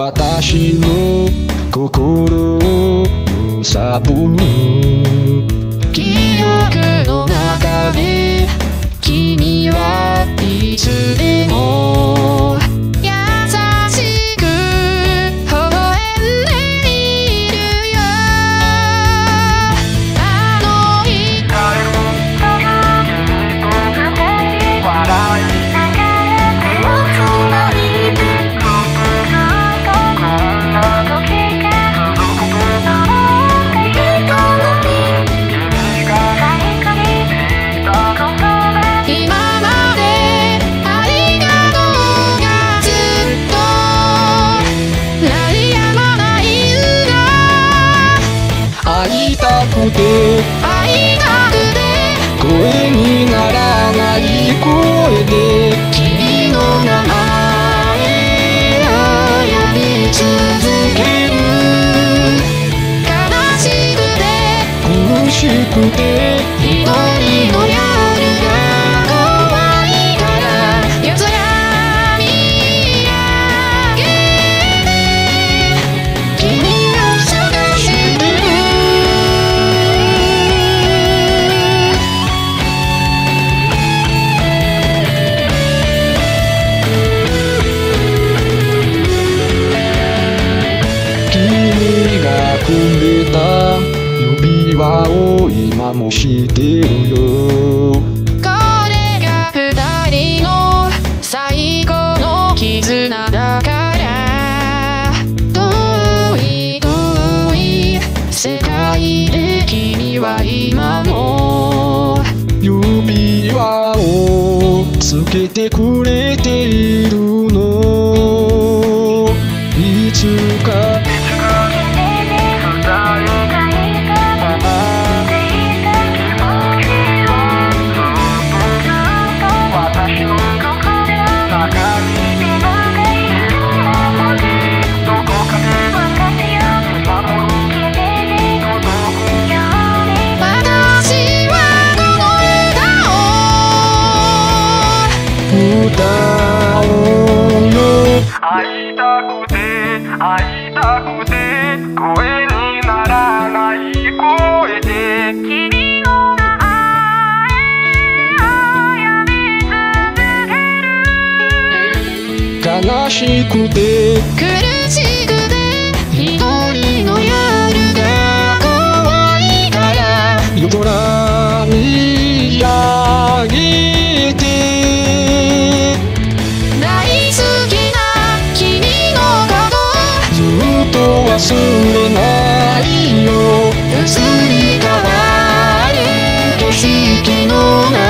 私の心を揺さぶる記憶の中で君はいつでも優しく微笑んでいるよ。あの日笑い会いたくて声にならない声で君の名前を呼び続ける。悲しくて苦しくて一人の夜が怖いから夜空見上げて君を探してる。君がくれた指輪を今もしてるよ。これが二人の最後の絆だから。遠い遠い世界で君は今も指輪をつけてくれているの。いつか歌おうよ。会いたくて会いたくて声にならない声で君の名前を呼び続ける。悲しくて苦しくて一人の夜が怖いから夜空見上げて忘れないよ。移り変わる景色の中